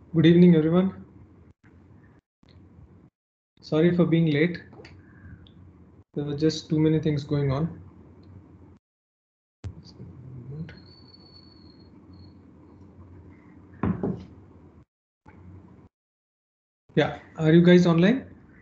Good evening, everyone. Sorry for being late. There were just too many things going on. Yeah, are you guys online?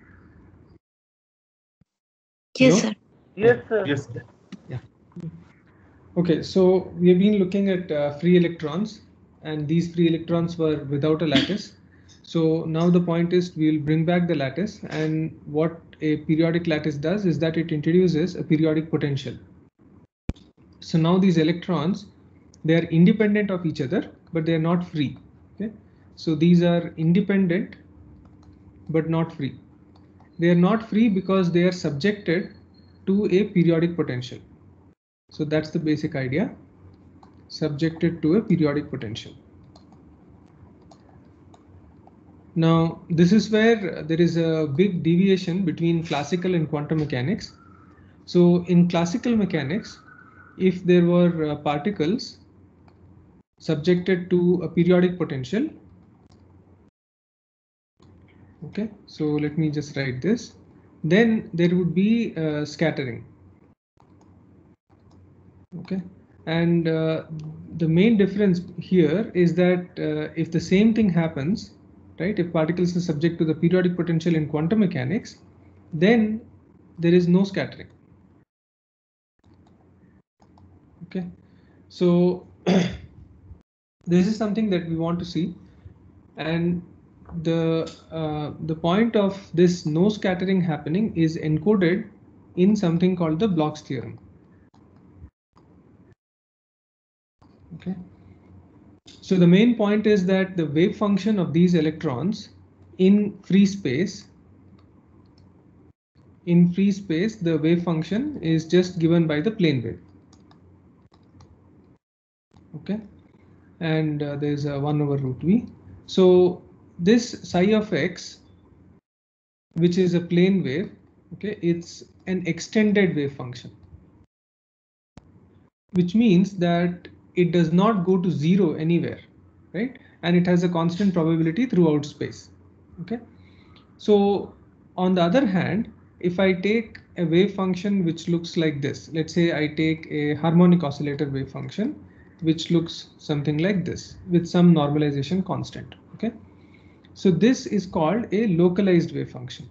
Yes, Hello? sir. Yes, sir. Yes. Yeah. Okay, so we have been looking at free electrons, and these free electrons were without a lattice. So now the point is we'll bring back the lattice, and what a periodic lattice does is that it introduces a periodic potential. So now these electrons, they are independent of each other, but they are not free. Okay, so these are independent but not free. They are not free because they are subjected to a periodic potential. So that's the basic idea, subjected to a periodic potential. Now this is where there is a big deviation between classical and quantum mechanics. So in classical mechanics, if there were particles subjected to a periodic potential, okay, so let me just write this, then there would be scattering. Okay, and the main difference here is that if the same thing happens, right, if particles are subject to the periodic potential in quantum mechanics, then there is no scattering. Okay, so this is something that we want to see, and the point of this no scattering happening is encoded in something called the Bloch's theorem. Okay, so the main point is that the wave function of these electrons in free space, the wave function is just given by the plane wave. Okay, and there's a 1 over root v. So this psi of x, which is a plane wave, okay, it's an extended wave function, which means that it does not go to zero anywhere, right? And it has a constant probability throughout space. Okay, so on the other hand, if I take a wave function which looks like this, let's say I take a harmonic oscillator wave function which looks something like this with some normalization constant. Okay, so this is called a localized wave function,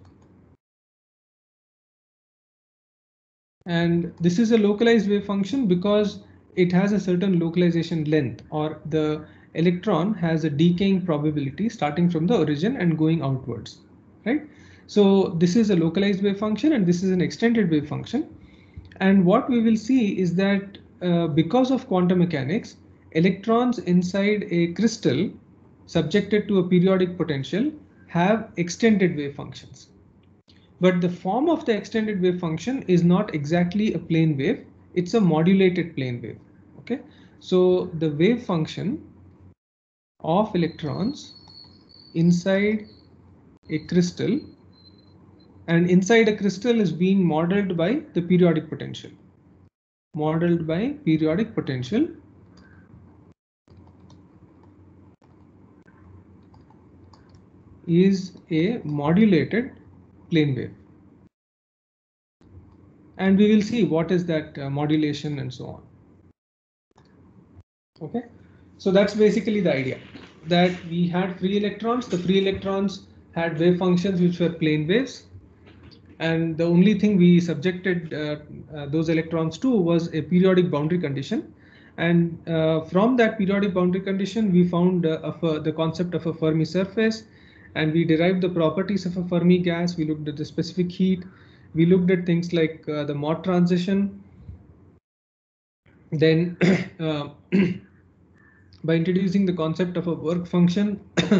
and this is a localized wave function because it has a certain localization length, or the electron has a decaying probability starting from the origin and going outwards, right? So this is a localized wave function and this is an extended wave function. And what we will see is that because of quantum mechanics, electrons inside a crystal subjected to a periodic potential have extended wave functions. But the form of the extended wave function is not exactly a plane wave, it's a modulated plane wave. Okay, so the wave function of electrons inside a crystal, and inside a crystal is being modeled by the periodic potential. Modeled by periodic potential is a modulated plane wave. And we will see what is that modulation and so on. Okay, so that's basically the idea, that we had free electrons. The free electrons had wave functions which were plane waves, and the only thing we subjected those electrons to was a periodic boundary condition. And from that periodic boundary condition, we found the concept of a Fermi surface, and we derived the properties of a Fermi gas. We looked at the specific heat. We looked at things like the Mott transition. Then by introducing the concept of a work function,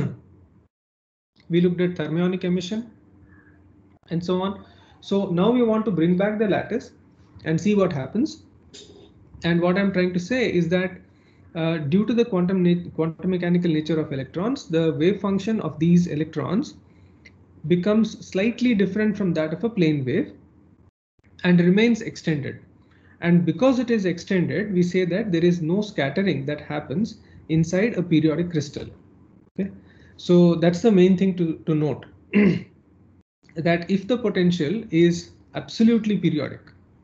we looked at thermionic emission and so on. So now we want to bring back the lattice and see what happens. And what I'm trying to say is that due to the quantum mechanical nature of electrons, the wave function of these electrons becomes slightly different from that of a plane wave and remains extended. And because it is extended, we say that there is no scattering that happens inside a periodic crystal. Okay, So that's the main thing to note. That if the potential is absolutely periodic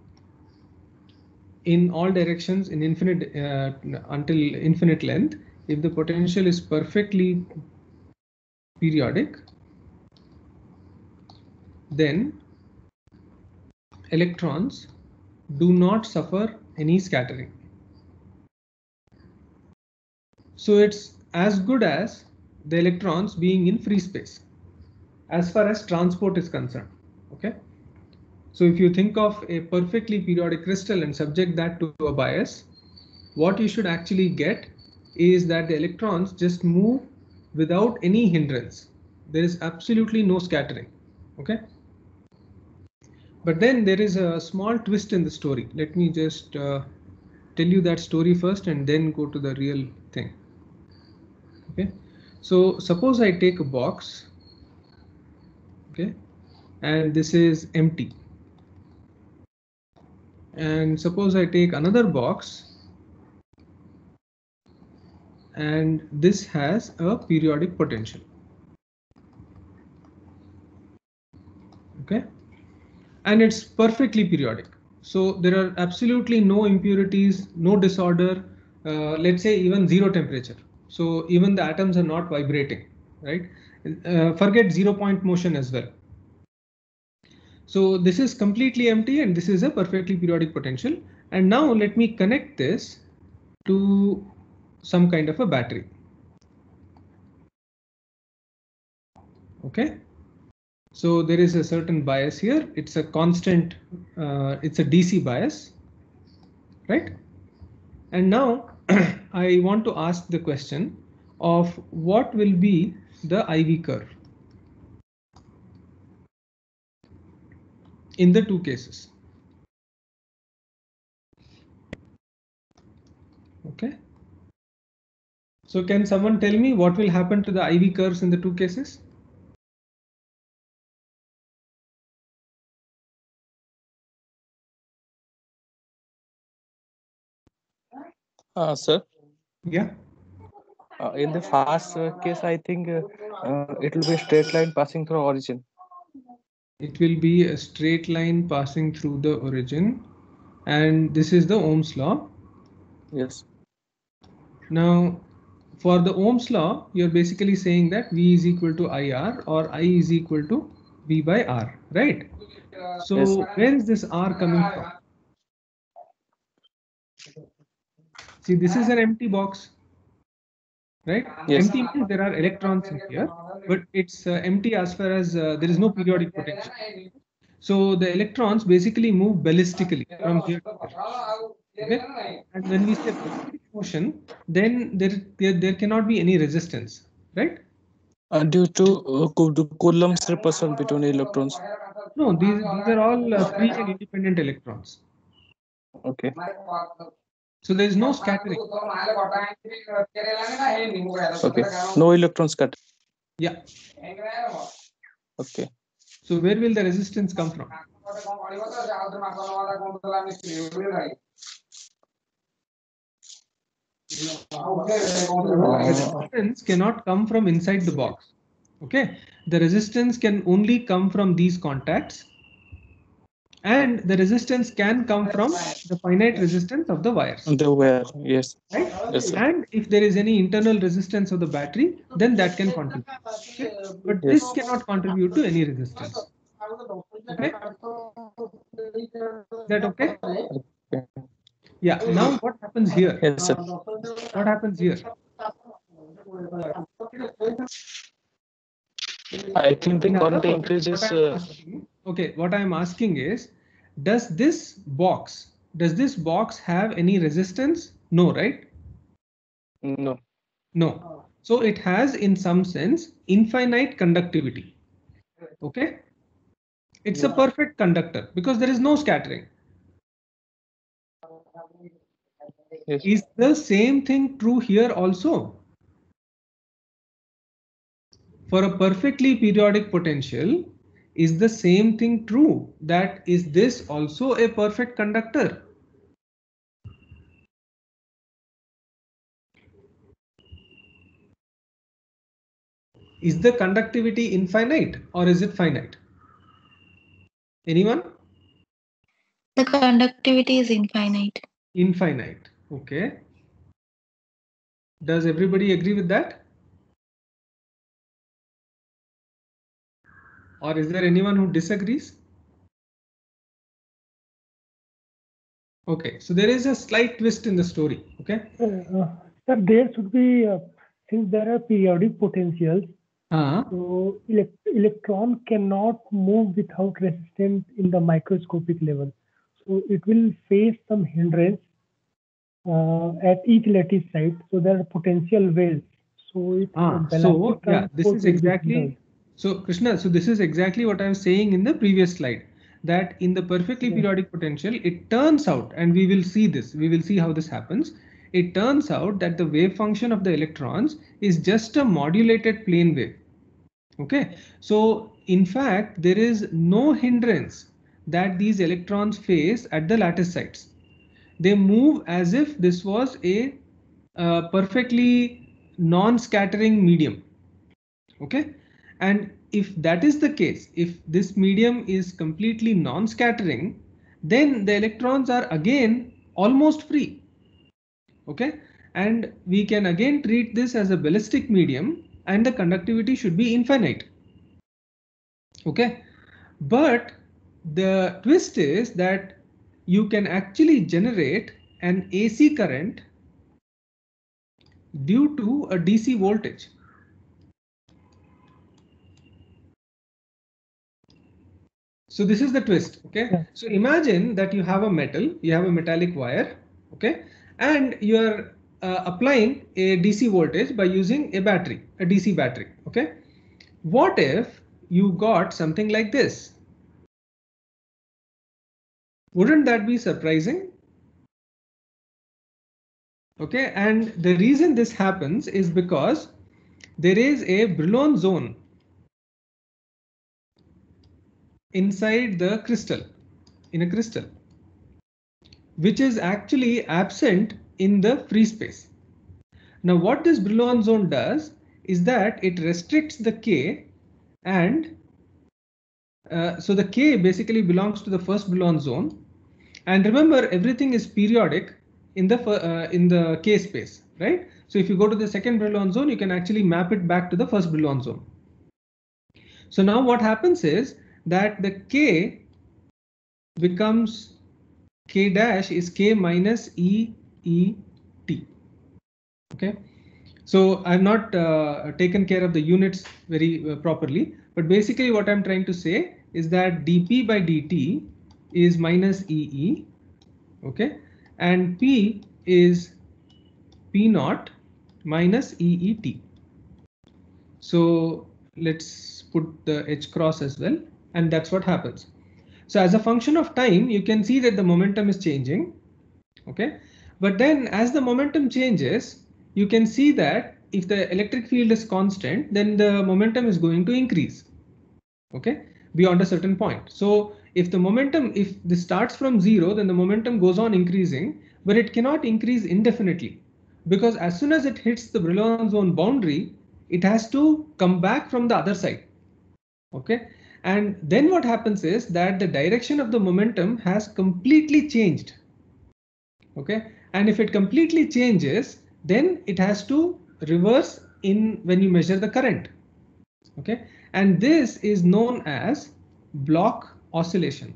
in all directions in infinite until infinite length, if the potential is perfectly periodic, then electrons do not suffer any scattering. So it's as good as the electrons being in free space as far as transport is concerned. Okay. So if you think of a perfectly periodic crystal and subject that to a bias, what you should actually get is that the electrons just move without any hindrance. There is absolutely no scattering. Okay. But then there is a small twist in the story. Let me just tell you that story first and then go to the real thing. Okay. So suppose I take a box. Okay. And this is empty. And suppose I take another box and this has a periodic potential. Okay. And it's perfectly periodic. So there are absolutely no impurities, no disorder, let's say even zero temperature. So even the atoms are not vibrating, right? Forget 0-point motion as well. So this is completely empty and this is a perfectly periodic potential. And now let me connect this to some kind of a battery. Okay. So there is a certain bias here. It's a constant, it's a DC bias, right? And now I want to ask the question of what will be the IV curve in the two cases. Okay. So can someone tell me what will happen to the IV curves in the two cases? Sir. Yeah. In the first case, I think it will be a straight line passing through origin. It will be a straight line passing through the origin, and this is the Ohm's law. Yes. Now, for the Ohm's law, you're basically saying that V is equal to IR or I is equal to V by R, right? So Yes. where is this R coming from? See, this is an empty box, right? Yes. Empty means there are electrons in here, but it's empty as far as there is no periodic potential. So the electrons basically move ballistically from here to here. Okay? And when we say ballistic motion, then there cannot be any resistance, right? Due to Coulomb's repulsion between electrons. No, these are all free and independent electrons. Okay. So there is no scattering. Okay. No electrons cut. Yeah. Okay. So where will the resistance come from? Resistance cannot come from inside the box. Okay. The resistance can only come from these contacts, and the resistance can come from the finite resistance of the wires. The wire, yes. Right? Yes, sir. And if there is any internal resistance of the battery, then that can contribute. Okay? But Yes. this cannot contribute to any resistance. Okay? Is that okay? Okay. Yeah. Now what happens here? Yes, sir. What happens here? I think the Yeah, current no, increases. okay, what I'm asking is, does this box have any resistance? No, right? No. No. So it has, in some sense, infinite conductivity. Okay. It's a perfect conductor because there is no scattering. Yes. Is the same thing true here also? For a perfectly periodic potential, is the same thing true? That is this also a perfect conductor? Is the conductivity infinite or is it finite? Anyone? The conductivity is infinite. Infinite. Okay. Does everybody agree with that? Or is there anyone who disagrees? Okay, so there is a slight twist in the story. Okay. Sir, there should be, since there are periodic potentials, so electron cannot move without resistance in the microscopic level. So it will face some hindrance at each lattice site. So there are potential waves. So this is exactly. So Krishna, so this is exactly what I was saying in the previous slide, that in the perfectly periodic potential, it turns out, and we will see this, we will see how this happens. It turns out that the wave function of the electrons is just a modulated plane wave. Okay, so in fact, there is no hindrance that these electrons face at the lattice sites. They move as if this was a perfectly non-scattering medium. Okay, and if that is the case, if this medium is completely non-scattering, then the electrons are again almost free. Okay, and we can again treat this as a ballistic medium and the conductivity should be infinite. Okay, but the twist is that you can actually generate an AC current due to a DC voltage. So this is the twist. Okay, so imagine that you have a metallic wire. Okay, and you are applying a DC voltage by using a DC battery. Okay, what if you got something like this? Wouldn't that be surprising? Okay, and the reason this happens is because there is a Brillouin zone inside the crystal, in a crystal, which is actually absent in the free space. Now what this Brillouin zone does is that it restricts the K, and so the K basically belongs to the first Brillouin zone, and remember everything is periodic in the K space, right? So if you go to the second Brillouin zone, you can actually map it back to the first Brillouin zone. So now what happens is that the K becomes K dash is K minus E E T. Okay, so I've not taken care of the units very properly, but basically what I'm trying to say is that dP by dt is minus EE. Okay, and P is P naught minus EET. So let's put the H cross as well, and that's what happens. So as a function of time, you can see that the momentum is changing. Okay, but then as the momentum changes, you can see that if the electric field is constant, then the momentum is going to increase. Okay, beyond a certain point. So if this starts from 0, then the momentum goes on increasing, but it cannot increase indefinitely, because as soon as it hits the Brillouin zone boundary, it has to come back from the other side. Okay, and then what happens is that the direction of the momentum has completely changed. Okay, and if it completely changes, then it has to reverse in when you measure the current. Okay, and this is known as Bloch oscillation.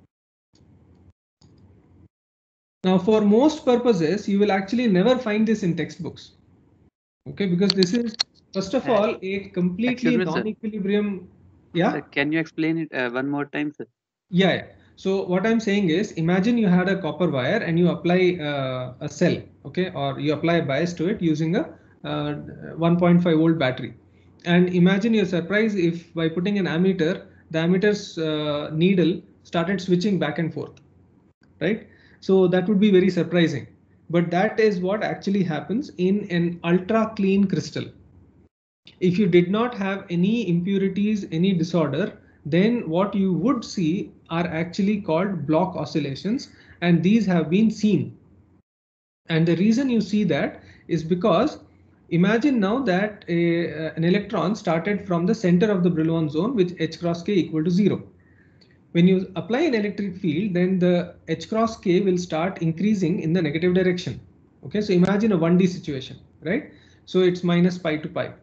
Now for most purposes, you will actually never find this in textbooks. Okay, because this is first of all a completely non-equilibrium. Yeah. Sir, can you explain it one more time, sir? Yeah. So what I'm saying is, imagine you had a copper wire and you apply a cell, okay, or you apply a bias to it using a 1.5 volt battery. And imagine you're surprised if by putting an ammeter, the ammeter's needle started switching back and forth, right? So that would be very surprising. But that is what actually happens in an ultra clean crystal. If you did not have any impurities, any disorder, then what you would see are actually called Bloch oscillations, and these have been seen. And the reason you see that is because imagine now that an electron started from the center of the Brillouin zone with h cross k equal to 0. When you apply an electric field, then the h cross k will start increasing in the negative direction. Okay, so imagine a 1D situation, right? So it's minus pi to pi.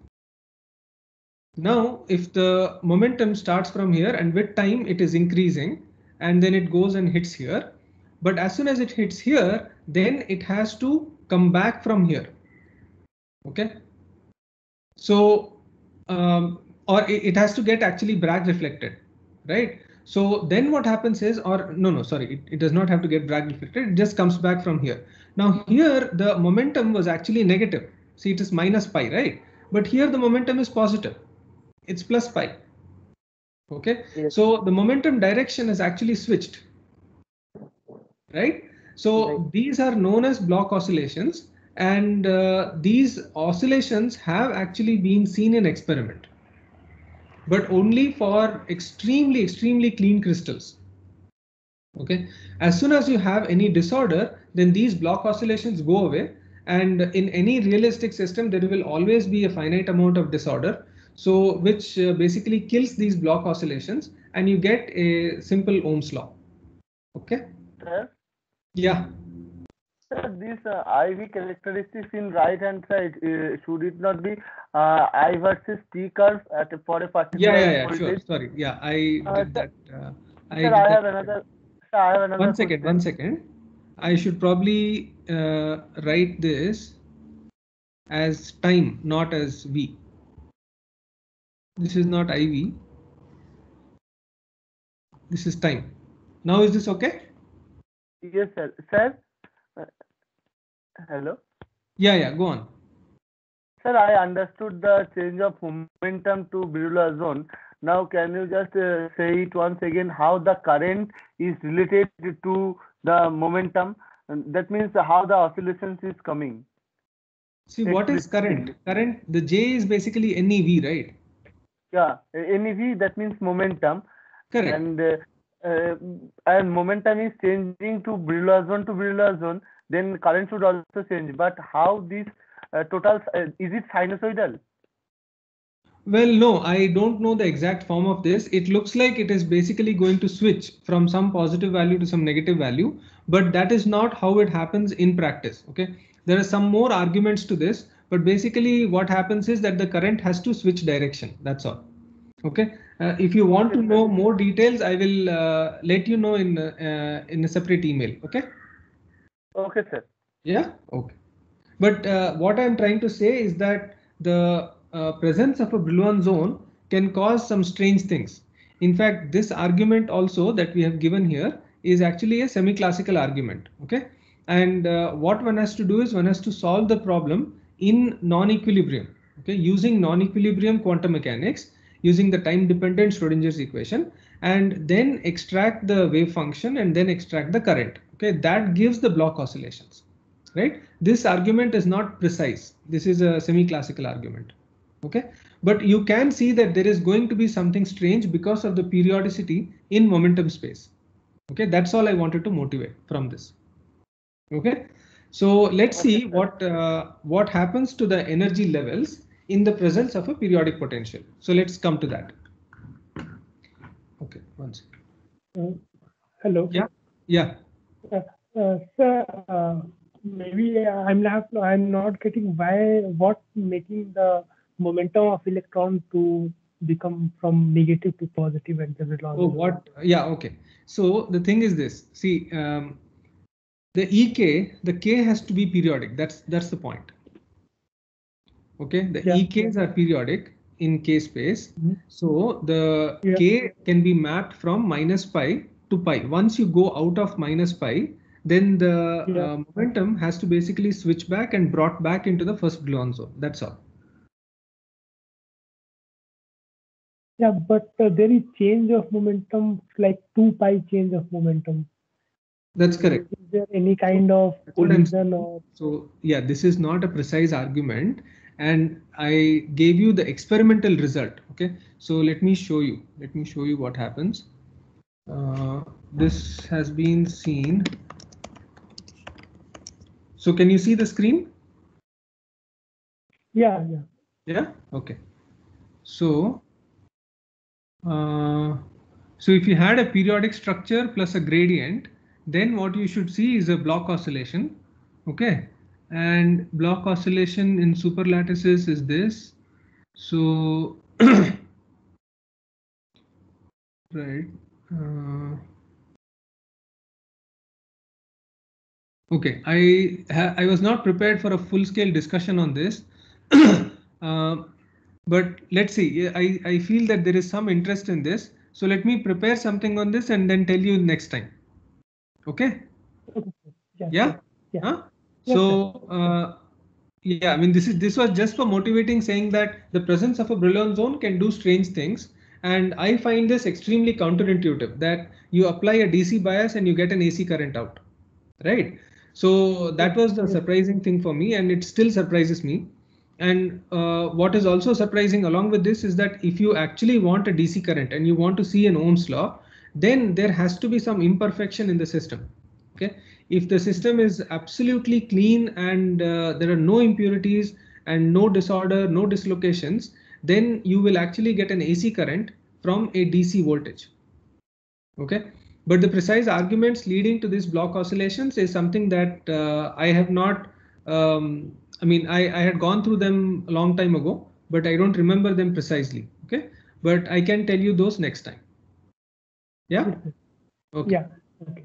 Now, if the momentum starts from here and with time it is increasing and then it goes and hits here, but as soon as it hits here, then it has to come back from here. Okay. So, or it has to get actually Bragg reflected, right? So then what happens is, or no, sorry, it does not have to get Bragg reflected. It just comes back from here. Now here the momentum was actually negative. See, it is minus pi, right? But here the momentum is positive. It's plus pi. Okay, yes. So the momentum direction is actually switched, right? So right. These are known as block oscillations, and these oscillations have actually been seen in experiment, but only for extremely clean crystals. Okay, as soon as you have any disorder, then these block oscillations go away, and in any realistic system there will always be a finite amount of disorder, so which basically kills these block oscillations and you get a simple Ohm's law. Okay. Sir? Yeah. Sir, this IV characteristics in right hand side, should it not be I versus T curve for a particular voltage? Sure. Sorry. Yeah, I did that. Sir, I have another. Sir, I have another. One second. I should probably write this as time, not as V. This is not IV. This is time. Now is this okay? Yes, sir. Sir? Hello? Yeah, go on. Sir, I understood the change of momentum to Brillouin zone. Now, can you just say it once again how the current is related to the momentum? That means how the oscillations is coming. See, what is current? Current, the J is basically NEV, right? Yeah, NEV, that means momentum. Correct. And momentum is changing to Brillouin zone, then current should also change. But how this total, is it sinusoidal? Well, no, I don't know the exact form of this. It looks like it is basically going to switch from some positive value to some negative value, but that is not how it happens in practice. Okay, there are some more arguments to this, but basically what happens is that the current has to switch direction. That's all. Okay, if you want to know more details, I will let you know in a separate email. Okay. Okay, sir. Yeah. Okay. But what I'm trying to say is that the presence of a Brillouin zone can cause some strange things. In fact, this argument also that we have given here is actually a semi-classical argument. Okay. And what one has to do is one has to solve the problem in non-equilibrium. Okay. Using non-equilibrium quantum mechanics, using the time-dependent Schrodinger's equation, and then extract the wave function and then extract the current. Okay. That gives the block oscillations. Right? This argument is not precise. This is a semi-classical argument. Okay, but you can see that there is going to be something strange because of the periodicity in momentum space. Okay, that's all I wanted to motivate from this. Okay, so let's see what happens to the energy levels in the presence of a periodic potential. So let's come to that. Okay, one second. Hello. Yeah. Sir, maybe I'm not getting what's making the momentum of electron to become from negative to positive at the Brillouin. Oh, what? Yeah, okay. So the thing is this. See, the EK, the K has to be periodic. That's the point. Okay, the EKs are periodic in K space. Mm-hmm. So the K can be mapped from minus pi to pi. Once you go out of minus pi, then the momentum has to basically switch back and brought back into the first Brillouin zone. That's all. Yeah, but there is change of momentum, like 2 pi change of momentum. That's correct. Is there any kind of collision or? So yeah, this is not a precise argument, and I gave you the experimental result. Okay, so let me show you. Let me show you what happens. This has been seen. So can you see the screen? Yeah. Yeah. Okay. So, so if you had a periodic structure plus a gradient, then what you should see is a block oscillation. Okay. And block oscillation in superlattices is this. So, right. Okay, I was not prepared for a full-scale discussion on this, but let's see. I feel that there is some interest in this, so let me prepare something on this and then tell you next time. Okay? Yeah. Huh? So yeah, I mean this was just for motivating, saying that the presence of a Brillouin zone can do strange things, and I find this extremely counterintuitive. That you apply a DC bias and you get an AC current out, right? So that was the surprising thing for me, and it still surprises me. And what is also surprising along with this is that if you actually want a DC current and you want to see an Ohm's law, then there has to be some imperfection in the system. Okay, if the system is absolutely clean and there are no impurities and no disorder, no dislocations, then you will actually get an AC current from a DC voltage. Okay, but the precise arguments leading to these block oscillations is something that I have not, I mean, I had gone through them a long time ago, but I don't remember them precisely. Okay, but I can tell you those next time. Yeah. Okay. Yeah. Okay.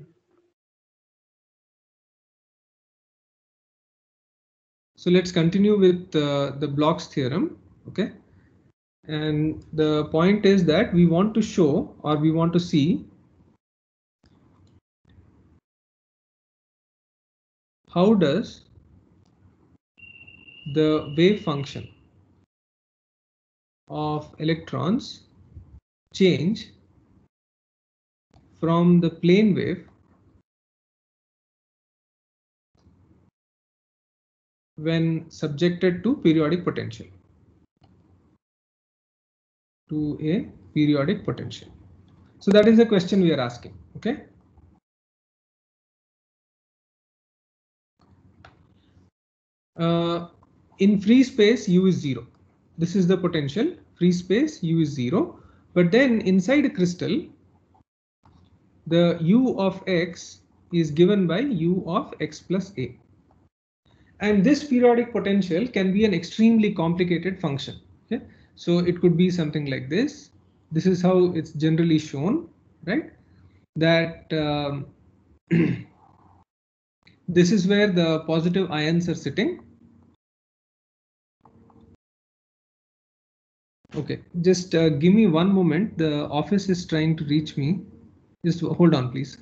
So let's continue with the Bloch's theorem. Okay, and the point is that we want to show, or we want to see, how does the wave function of electrons change from the plane wave when subjected to periodic potential, to a periodic potential. So that is the question we are asking. Okay. In free space, U is 0. This is the potential. Free space, U is 0. But then inside a crystal, the U of X is given by U of X plus A. And this periodic potential can be an extremely complicated function. Okay? So it could be something like this. This is how it's generally shown, right? That this is where the positive ions are sitting. Okay, just give me one moment. The office is trying to reach me. Just hold on, please.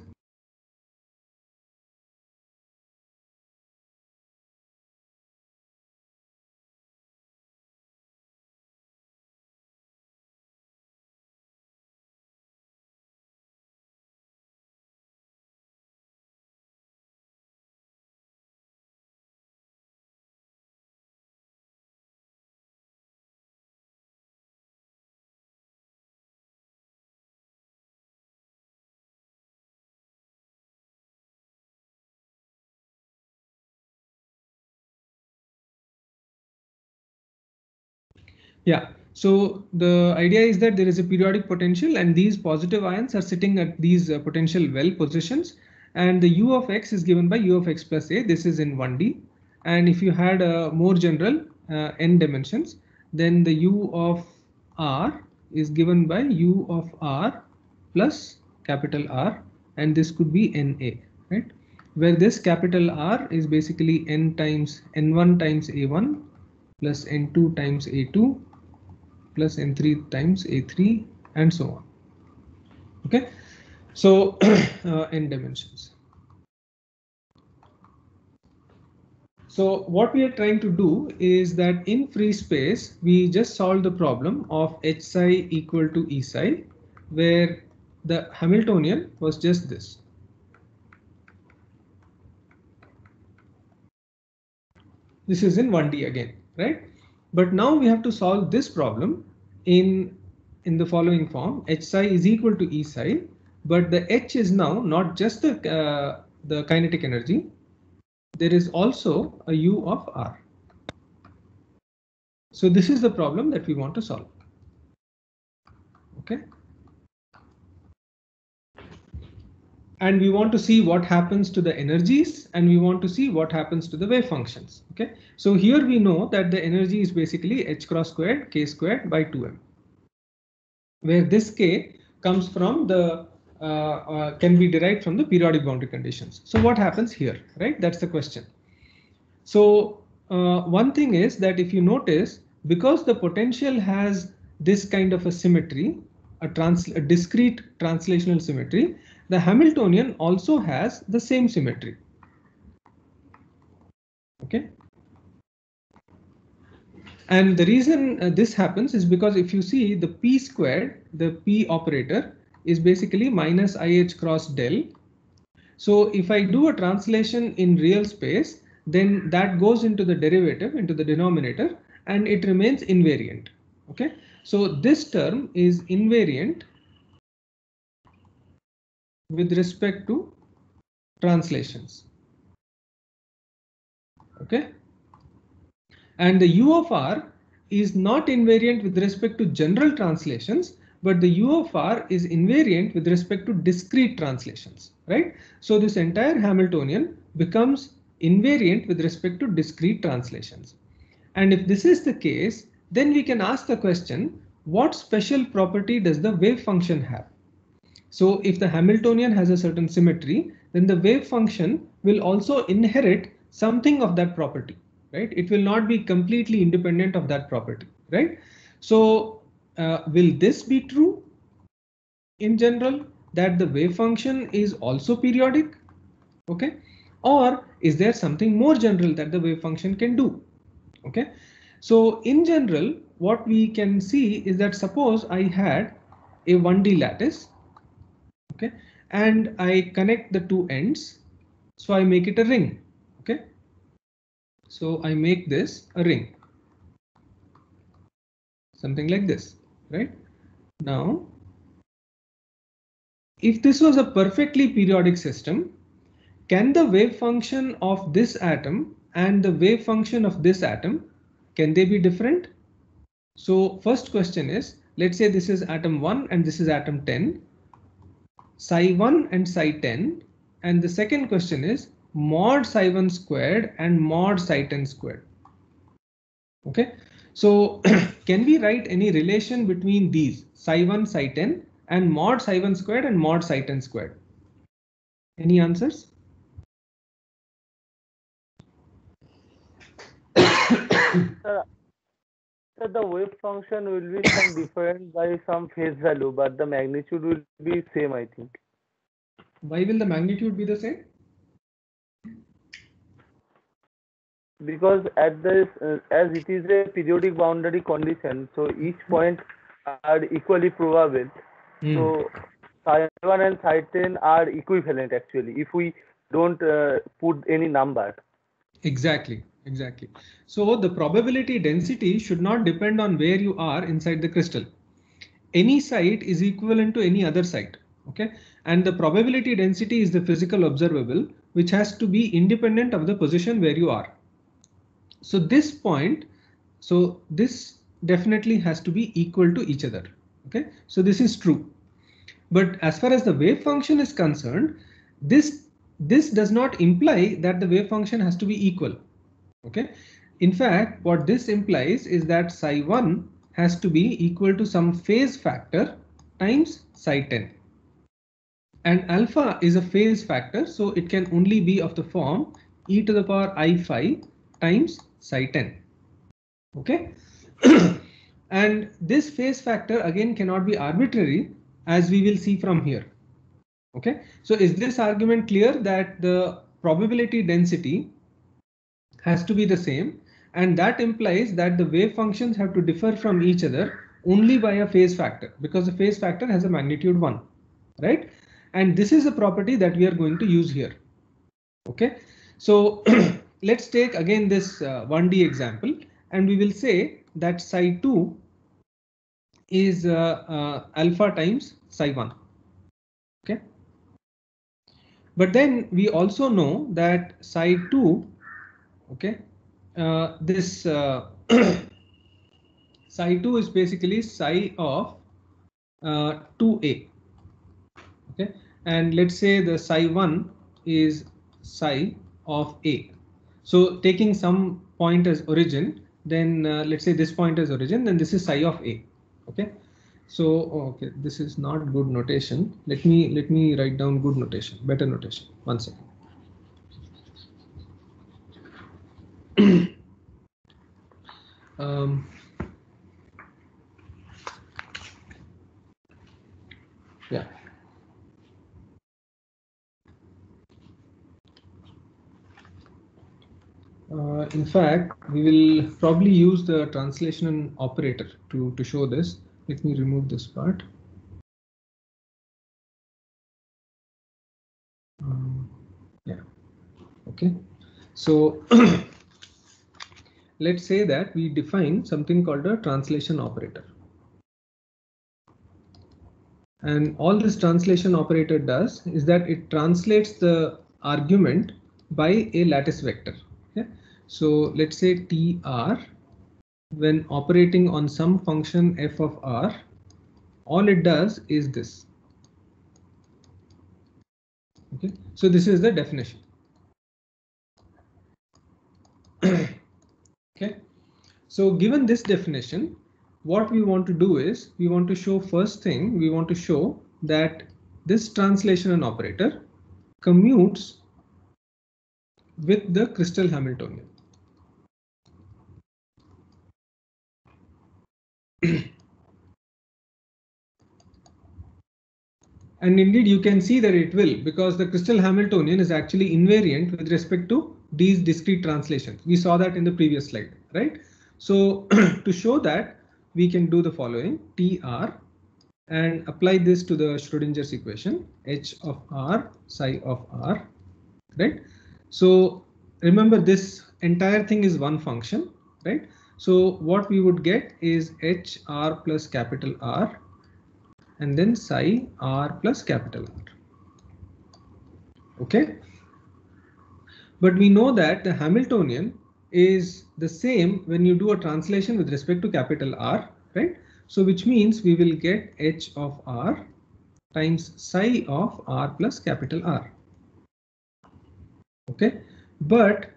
Yeah, so the idea is that there is a periodic potential and these positive ions are sitting at these potential well positions, and the U of X is given by U of X plus A. This is in 1D. And if you had a more general n dimensions, then the U of R is given by U of R plus capital R, and this could be NA, right? Where this capital R is basically n times N1 times A1 plus N2 times A2 plus N3 times A3 and so on. Okay, so n dimensions. So what we are trying to do is that in free space, we just solve the problem of H psi equal to E psi, where the Hamiltonian was just this. This is in 1D again, right? But now we have to solve this problem in the following form. H psi is equal to E psi, but the H is now not just the kinetic energy. There is also a U of R. So this is the problem that we want to solve. Okay. And we want to see what happens to the energies, and we want to see what happens to the wave functions. Okay. So here we know that the energy is basically h cross squared k squared by 2m, where this k comes from the can be derived from the periodic boundary conditions. So what happens here, right? That's the question. So one thing is that if you notice, because the potential has this kind of a symmetry, a discrete translational symmetry, the Hamiltonian also has the same symmetry. Okay. And the reason this happens is because if you see the p squared, the p operator is basically minus ih cross del. So if I do a translation in real space, then that goes into the derivative, into the denominator, and it remains invariant. Okay. So this term is invariant with respect to translations. Okay. And the u of r is not invariant with respect to general translations, but the u of r is invariant with respect to discrete translations, right? So this entire Hamiltonian becomes invariant with respect to discrete translations. And if this is the case, then we can ask the question, what special property does the wave function have? So if the Hamiltonian has a certain symmetry, then the wave function will also inherit something of that property, right? It will not be completely independent of that property, right? So will this be true in general, that the wave function is also periodic? Okay. Or is there something more general that the wave function can do? Okay. So in general, what we can see is that suppose I had a 1D lattice. Okay, and I connect the two ends, so I make it a ring. Okay, so I make this a ring, something like this, right? Now, if this was a perfectly periodic system, can the wave function of this atom and the wave function of this atom, can they be different? So first question is, let's say this is atom 1 and this is atom 10. Psi 1 and psi 10, and the second question is mod psi 1 squared and mod psi 10 squared. Okay, so can we write any relation between these psi 1 psi 10 and mod psi 1 squared and mod psi 10 squared? Any answers? So the wave function will be some different by some phase value, but the magnitude will be same, I think. Why will the magnitude be the same? Because at this, as it is a periodic boundary condition, so each point are equally probable. So psi 1 and psi 10 are equivalent actually, if we don't put any number. Exactly. Exactly. So the probability density should not depend on where you are inside the crystal. Any site is equivalent to any other site. Okay. And the probability density is the physical observable, which has to be independent of the position where you are. So this point, so this definitely has to be equal to each other. Okay. So this is true. But as far as the wave function is concerned, this does not imply that the wave function has to be equal. Okay. In fact, what this implies is that psi 1 has to be equal to some phase factor times psi 10. And alpha is a phase factor, so it can only be of the form e to the power I phi times psi 10. Okay. And this phase factor again cannot be arbitrary, as we will see from here. Okay. So is this argument clear that the probability density has to be the same, and that implies that the wave functions have to differ from each other only by a phase factor, because the phase factor has a magnitude 1, right? And this is a property that we are going to use here. Okay, so let's take again this 1D example, and we will say that psi 2 is alpha times psi 1. Okay, but then we also know that psi 2, okay, this psi2 is basically psi of 2a. Okay, and let's say the psi1 is psi of a. So taking some point as origin, then let's say this point as origin, then this is psi of a. Okay, so okay, this is not good notation. Let me write down good notation, better notation. 1 second. Yeah. In fact, we will probably use the translation operator to show this. Let me remove this part. Yeah. Okay. So let's say that we define something called a translation operator. And all this translation operator does is that it translates the argument by a lattice vector. Okay? So let's say TR, when operating on some function f of r, all it does is this. Okay, so this is the definition. Okay, so given this definition, what we want to do is we want to show first thing, we want to show that this translation operator commutes with the crystal Hamiltonian. And indeed you can see that it will, because the crystal Hamiltonian is actually invariant with respect to these discrete translations. We saw that in the previous slide, right? So to show that, we can do the following: TR, and apply this to the Schrodinger's equation, h of r psi of r, right? So remember, this entire thing is one function, right? So what we would get is h r plus capital R, and then psi r plus capital R. Okay, but we know that the Hamiltonian is the same when you do a translation with respect to capital R, right? So which means we will get h of r times psi of r plus capital R. Okay, but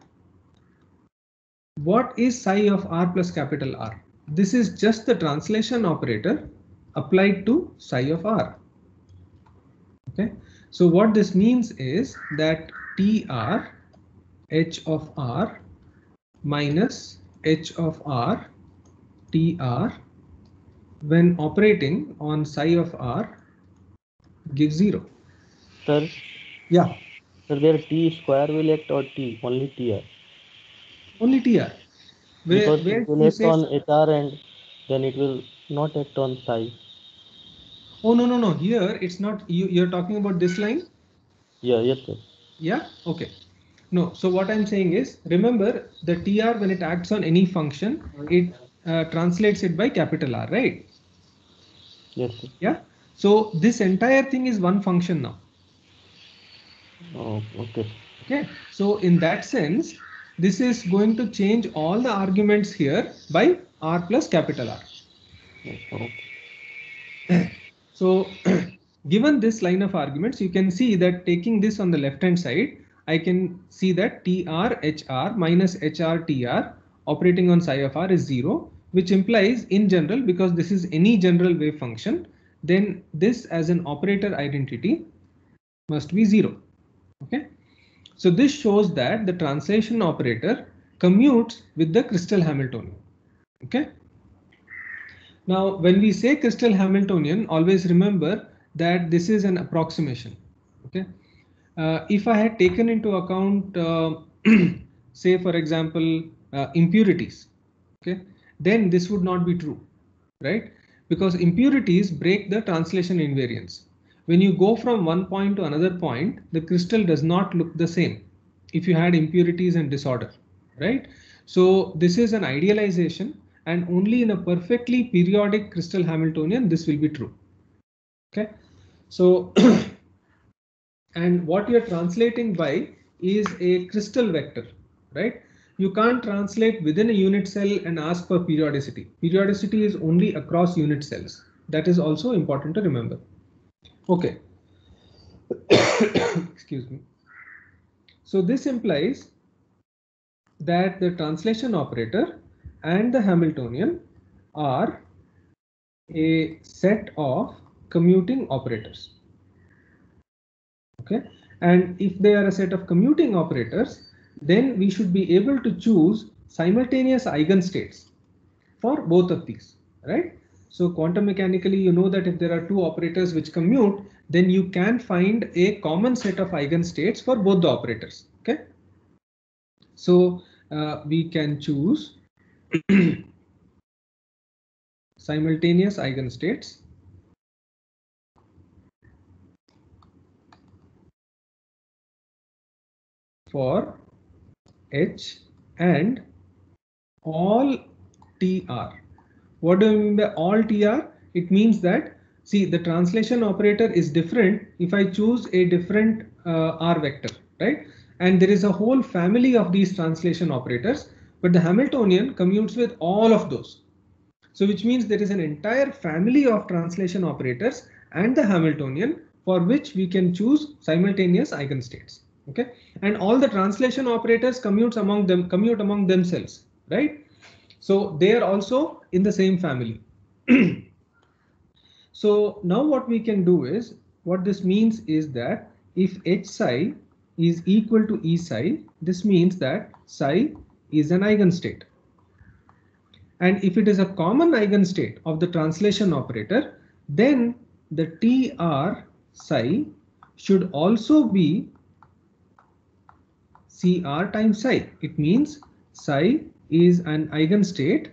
what is psi of r plus capital R? This is just the translation operator applied to psi of r. Okay, so what this means is that TR h of r minus h of r TR when operating on psi of r gives 0. Sir? Yeah. Sir, there T square will act or T? Only TR? Only TR. Because where it will act on HR and then it will not act on psi. Oh, no. Here it's not. You're talking about this line? Yeah, yes, sir. Yeah, okay. No, so what I'm saying is, remember the TR, when it acts on any function, it translates it by capital R, right? Yes, sir. Yeah. So this entire thing is one function now. Oh, okay. Okay. So in that sense, this is going to change all the arguments here by R plus capital R. Okay. So given this line of arguments, you can see that taking this on the left hand side, I can see that TR HR minus HR TR operating on psi of r is 0, which implies in general, because this is any general wave function, then this as an operator identity must be 0. Okay, so this shows that the translation operator commutes with the crystal Hamiltonian. Okay, now when we say crystal Hamiltonian, always remember that this is an approximation. Okay, if I had taken into account say for example impurities, okay, then this would not be true, right? Because impurities break the translation invariance. When you go from one point to another point, the crystal does not look the same if you had impurities and disorder, right? So this is an idealization, and only in a perfectly periodic crystal Hamiltonian this will be true. Okay, so and what you're translating by is a crystal vector, right? you can't translate within a unit cell and ask for periodicity. Periodicity is only across unit cells. That is also important to remember. Okay. Excuse me. So this implies that the translation operator and the Hamiltonian are a set of commuting operators. Okay, and if they are a set of commuting operators, then we should be able to choose simultaneous eigenstates for both of these, right? So quantum mechanically, you know that if there are two operators which commute, then you can find a common set of eigenstates for both the operators. Okay, so we can choose simultaneous eigenstates for H and all TR. What do I mean by all TR? It means that, see, the translation operator is different if I choose a different R vector, right? And there is a whole family of these translation operators, but the Hamiltonian commutes with all of those. So which means there is an entire family of translation operators and the Hamiltonian for which we can choose simultaneous eigenstates. Okay, and all the translation operators commute among themselves, right? So they are also in the same family. So now what we can do is, what this means is that if H psi is equal to E psi, this means that psi is an eigenstate. And if it is a common eigenstate of the translation operator, then the TR psi should also be CR times psi. It means psi is an eigenstate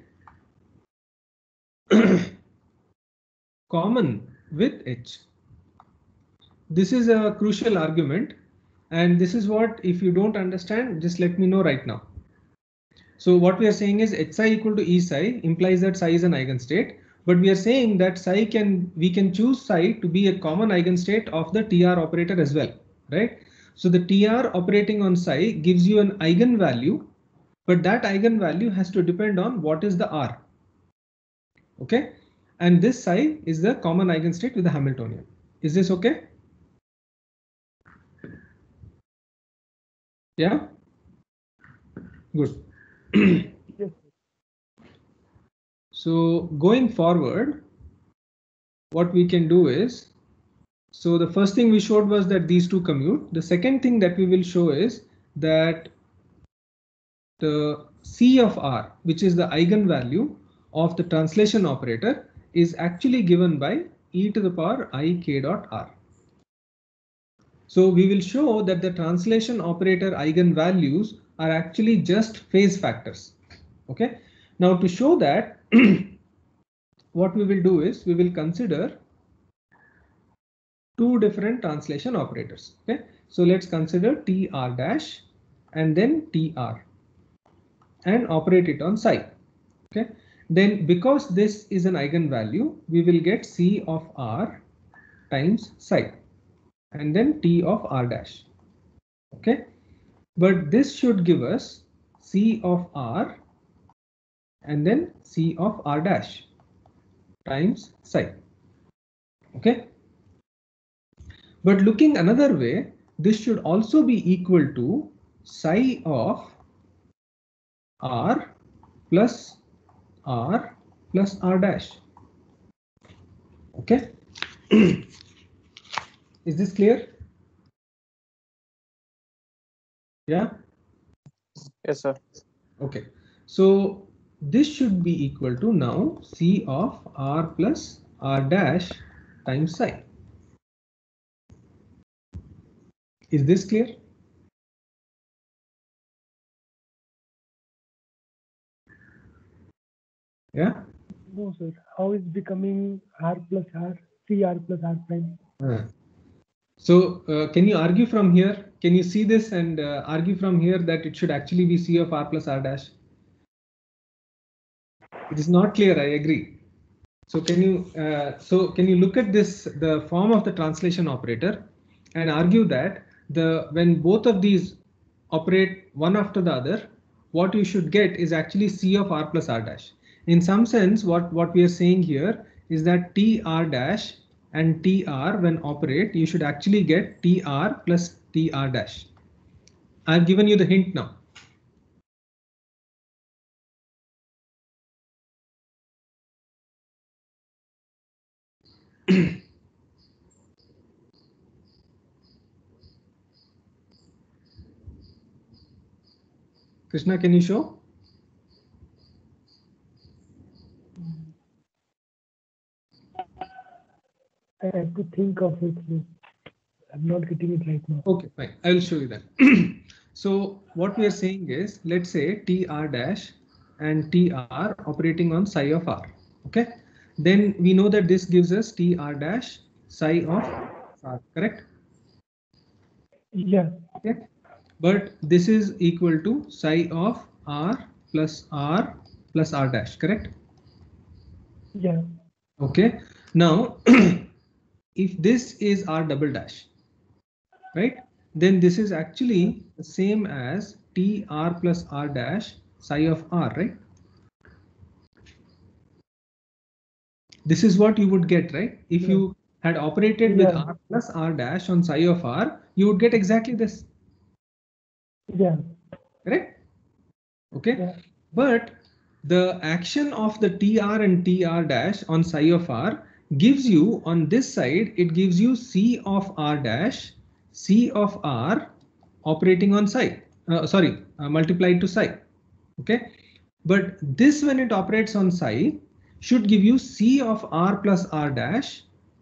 common with H. This is a crucial argument, and this is what, if you don't understand, just let me know right now. So what we are saying is H psi equal to E psi implies that psi is an eigenstate, but we are saying that we can choose psi to be a common eigenstate of the TR operator as well, right? So the TR operating on psi gives you an eigenvalue, but that eigenvalue has to depend on what is the R. Okay, and this psi is the common eigenstate with the Hamiltonian. Is this okay? Yeah, good. Yes. So going forward, what we can do is, so the first thing we showed was that these two commute. The second thing that we will show is that the C of R, which is the eigenvalue of the translation operator, is actually given by e to the power I k dot R. So we will show that the translation operator eigenvalues are actually just phase factors. Okay, now to show that, what we will do is we will consider two different translation operators. Okay, so let's consider TR dash and then TR and operate it on psi. Okay, then because this is an eigenvalue, we will get C of R times psi and then T of R dash. Okay, but this should give us C of R and then C of R dash times psi. Okay, but looking another way, this should also be equal to psi of R plus R plus R dash. Okay. Is this clear? Yeah. Yes, sir. Okay. So this should be equal to now C of R plus R dash times psi. Is this clear? Yeah. No, sir. How is becoming R plus R, CR plus R prime? So can you argue from here? Can you see this and argue from here that it should actually be C of R plus R dash? It is not clear, I agree. So can you look at this, the form of the translation operator, and argue that when both of these operate one after the other, what you should get is actually C of R plus R dash. In some sense, what we are saying here is that TR dash and TR when operate, you should actually get TR plus TR dash. I've given you the hint now. Krishna, can you show? I have to think of it. I'm not getting it right now. Okay, fine. I will show you that. So what we are saying is, let's say TR dash and TR operating on psi of R. Okay. Then we know that this gives us TR dash psi of R, correct? Yeah. Okay. But this is equal to psi of R plus R dash, correct? Yeah. Okay. Now, if this is R double dash, right, then this is actually the same as TR plus R dash psi of R, right? This is what you would get, right? If you had operated with R plus R dash on psi of R, you would get exactly this. Yeah. Correct? Okay. But the action of the TR and TR dash on psi of R gives you on this side, it gives you C of R dash, C of R operating on psi, multiplied to psi. Okay. But this, when it operates on psi, should give you C of R plus R dash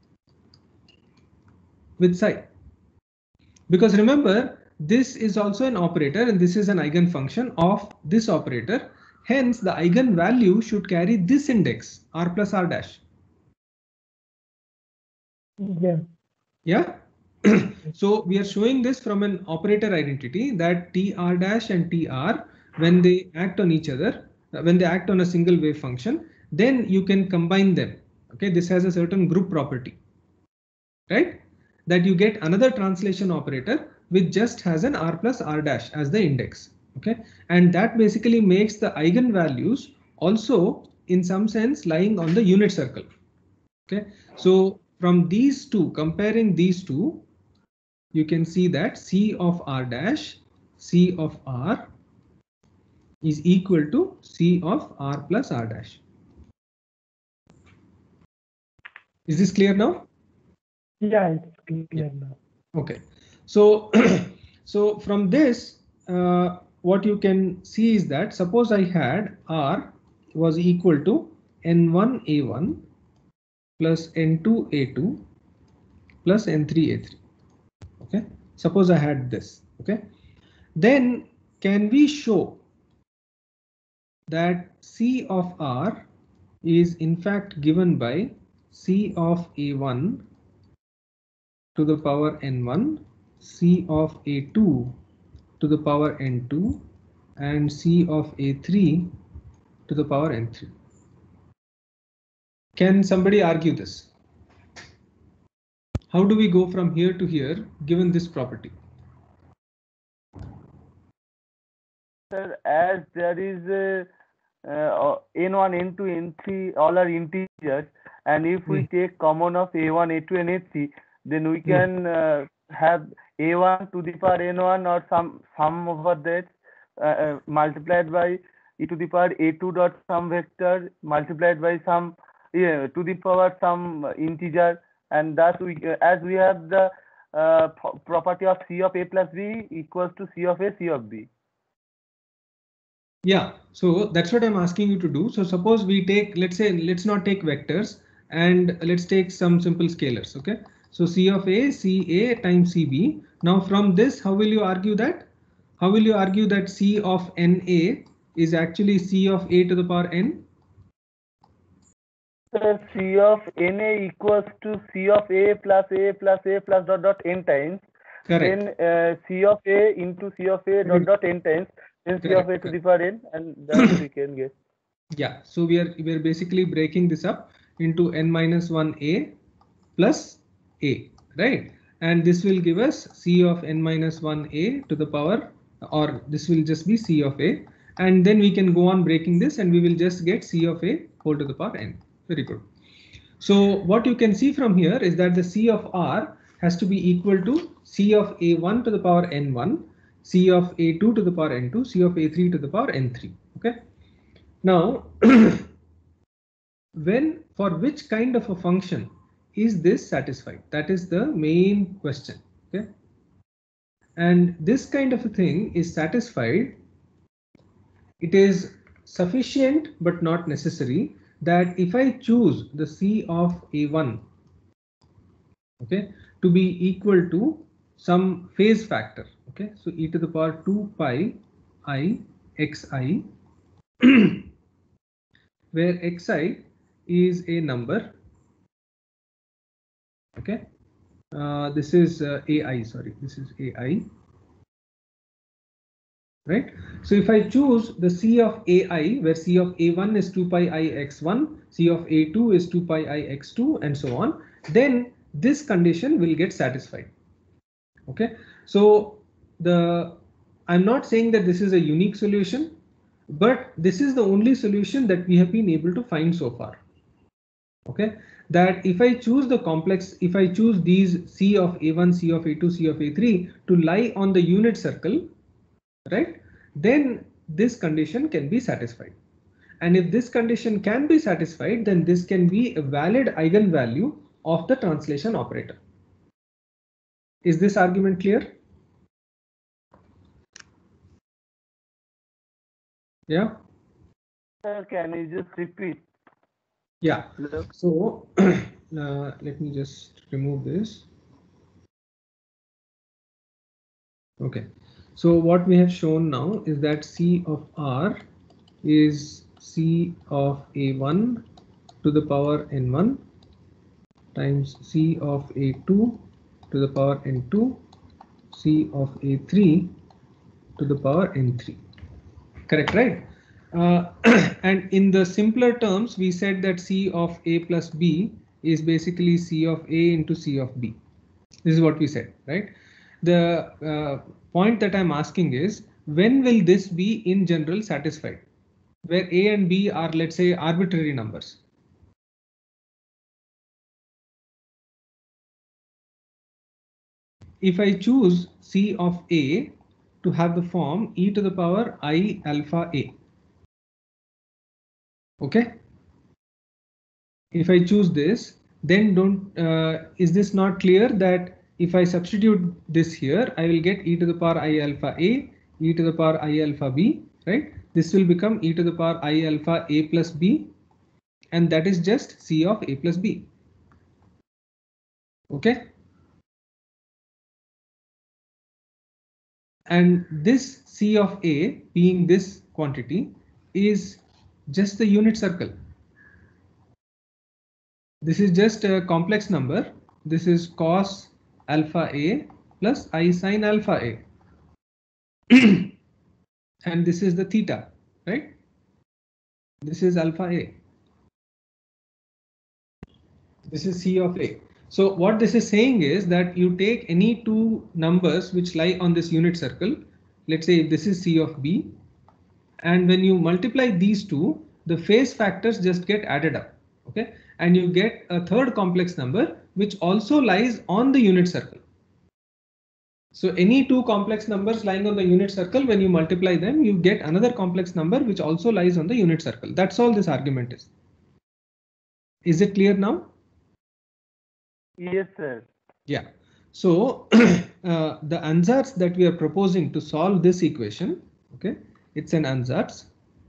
with psi. Because remember, this is also an operator and this is an eigenfunction of this operator. Hence, the eigenvalue should carry this index, R plus R dash. Yeah. Yeah. So we are showing this from an operator identity that TR dash and TR, when they act on each other, when they act on a single wave function, then you can combine them. Okay, this has a certain group property, right? That you get another translation operator which just has an R plus R dash as the index. Okay, and that basically makes the eigenvalues also in some sense lying on the unit circle. Okay, so from these two, comparing these two, you can see that C of R dash, C of R is equal to C of R plus R dash. Is this clear now? Yeah, it's clear now. Okay, so so from this, what you can see is that suppose I had R was equal to N1A1 plus N2A2 plus N3A3. Okay, suppose I had this. Okay, then can we show that C of R is in fact given by C of A1 to the power N1, C of A2 to the power N2, and C of A3 to the power N3. Can somebody argue this? How do we go from here to here given this property? Sir, as there is N1, N2, N3, all are integers, and if we take common of A1, A2, and A3, then we can have A1 to the power N1 or some over that multiplied by e to the power A2 dot some vector multiplied by some to the power some integer, and thus we as we have the property of C of A plus B equals to C of A, C of B. Yeah, so that's what I'm asking you to do. So suppose we take, let's say, let's not take vectors and let's take some simple scalars. Okay, so C of A, CA times CB. Now from this, how will you argue that? How will you argue that C of NA is actually C of A to the power N? So C of NA equals to C of A plus A plus A plus dot dot N times. Correct. Then C of A into C of A dot dot N times. Then C of A to the power N, and then we can get. Yeah, so we are basically breaking this up into N minus 1A plus A, right? And this will give us C of N minus 1A to the power, or this will just be C of A. And then we can go on breaking this and we will just get C of A whole to the power n. Very good. So what you can see from here is that the C of R has to be equal to C of A1 to the power n1, C of A2 to the power n2, C of A3 to the power n3. Okay. Now, for which kind of a function is this satisfied? That is the main question. Okay. And this kind of a thing is satisfied. It is sufficient but not necessary that if I choose the C of A1, okay, to be equal to some phase factor, okay, so e to the power 2 pi I xi, where xi is a number, okay, this is AI, sorry, this is AI, right? So if I choose the C of AI, where C of A1 is 2 pi I x1, C of A2 is 2 pi I x2, and so on, then this condition will get satisfied. Okay, so I'm not saying that this is a unique solution, but this is the only solution that we have been able to find so far. Okay, that if I choose the complex, if I choose these C of A1, C of A2, C of A3 to lie on the unit circle, right, then this condition can be satisfied. And if this condition can be satisfied, then this can be a valid eigenvalue of the translation operator. Is this argument clear? Yeah. Sir, can you just repeat? Yeah. Look. So let me just remove this. Okay. So what we have shown now is that C of R is C of A1 to the power n1 times C of A2 to the power n2, C of A3 to the power n3. Correct, right? And in the simpler terms, we said that C of A plus B is basically C of A into C of B. This is what we said, right? The point that I'm asking is, when will this be in general satisfied? Where A and B are, let's say, arbitrary numbers. If I choose C of A to have the form e to the power I alpha A. Okay. If I choose this, then is this not clear that if I substitute this here, I will get e to the power I alpha A, e to the power I alpha B, right? This will become e to the power I alpha A plus B, and that is just C of A plus B. Okay. And this C of A, being this quantity, is just the unit circle. This is just a complex number. This is cos alpha A plus I sin alpha A. And this is the theta, right? This is alpha A. This is C of A. So what this is saying is that you take any two numbers which lie on this unit circle. Let's say this is C of B. And when you multiply these two, the phase factors just get added up. Okay. And you get a third complex number which also lies on the unit circle. So any two complex numbers lying on the unit circle, when you multiply them, you get another complex number which also lies on the unit circle. That's all this argument is. Is it clear now? Yes, sir. Yeah. So the ansatz that we are proposing to solve this equation, okay, it's an ansatz,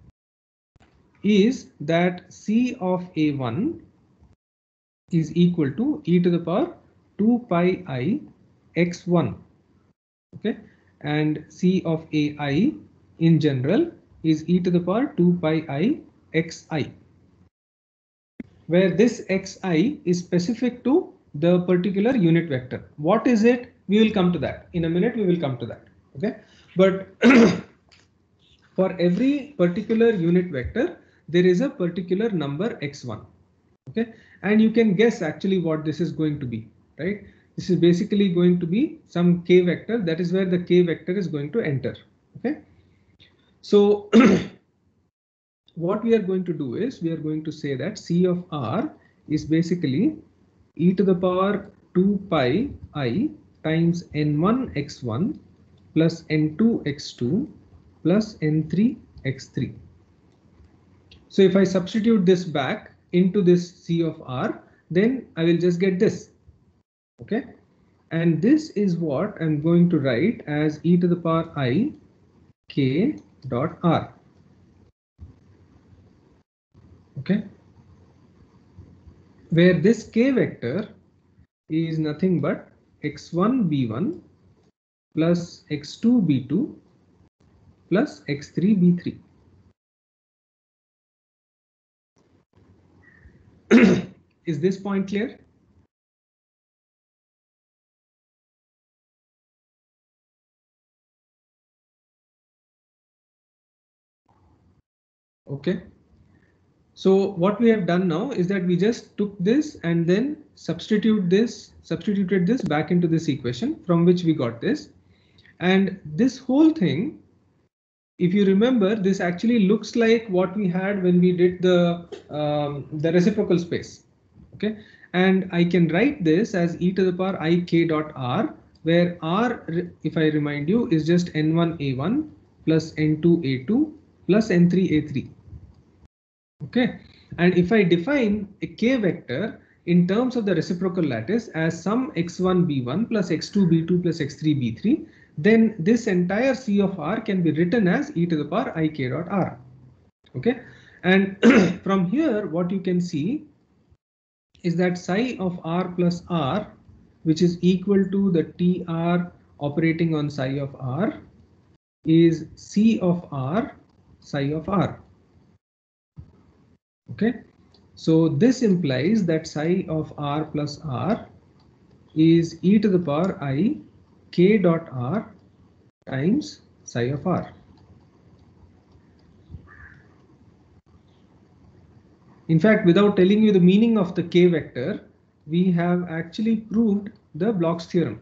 is that C of A1 is equal to e to the power 2 pi I x1. Okay, and C of AI in general is e to the power 2 pi I xi, where this xi is specific to the particular unit vector. What is it? We will come to that in a minute. We will come to that. Okay, but for every particular unit vector, there is a particular number x1. Okay, and you can guess actually what this is going to be, right? This is basically going to be some k vector. That is where the k vector is going to enter. Okay, So what we are going to do is we are going to say that C of R is basically e to the power 2 pi I times n1 x1 plus n2 x2 plus n3 x3. So if I substitute this back into this C of R, then I will just get this. Okay. And this is what I'm going to write as e to the power I k dot R. Okay. Where this k vector is nothing but x1 b1 plus x2 b2 plus x3 b3. Is this point clear? Okay. So what we have done now is that we just took this and then substituted this back into this equation from which we got this. And this whole thing, if you remember, this actually looks like what we had when we did the reciprocal space. Okay, and I can write this as e to the power I k dot R, where R, if I remind you, is just n1 a1 plus n2 a2 plus n3 a3. Okay, and if I define a k vector in terms of the reciprocal lattice as sum x1 b1 plus x2 b2 plus x3 b3, then this entire C of R can be written as e to the power I k dot R. Okay, and from here what you can see is that psi of R plus R, which is equal to the TR operating on psi of R, is C of R psi of R. Okay, so this implies that psi of R plus R is e to the power I k dot R times psi of R. In fact, without telling you the meaning of the k vector, we have actually proved the Bloch's theorem.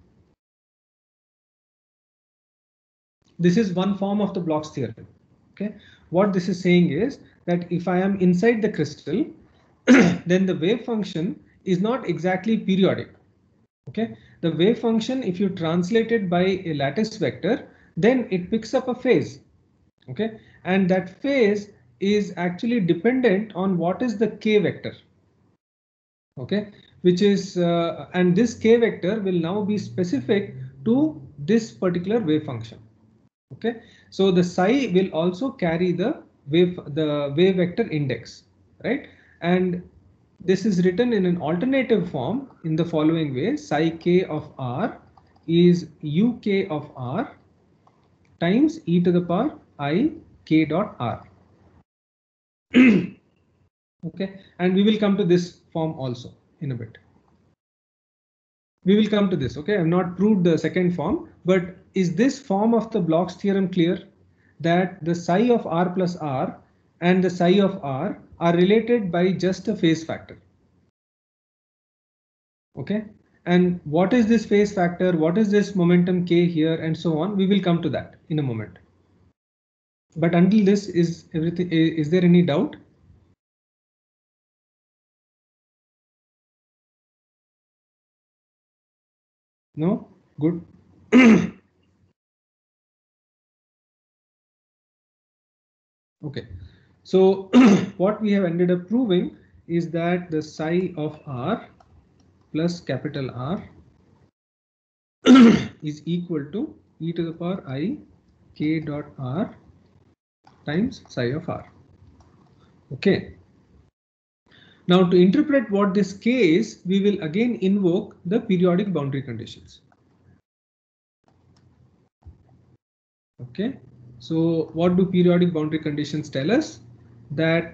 This is one form of the Bloch's theorem. Okay, what this is saying is that if I am inside the crystal, then the wave function is not exactly periodic. Okay, the wave function, if you translate it by a lattice vector, then it picks up a phase. Okay, and that phase is actually dependent on what is the k vector. Okay, which is and this k vector will now be specific to this particular wave function. Okay, so the psi will also carry the wave vector index, right? And this is written in an alternative form in the following way: psi k of R is uk of R times e to the power I k dot R. Okay, and we will come to this form also in a bit. We will come to this. Okay, I have not proved the second form, but is this form of the Bloch's theorem clear? That the psi of R plus R and the psi of R are related by just a phase factor. Okay, and what is this phase factor? What is this momentum k here, and so on? We will come to that in a moment. But until this, is everything? Is there any doubt? No? Good. Okay, so what we have ended up proving is that the psi of R plus capital R is equal to e to the power I k dot R times psi of R. Okay. Now to interpret what this k is, we will again invoke the periodic boundary conditions. Okay, so what do periodic boundary conditions tell us? That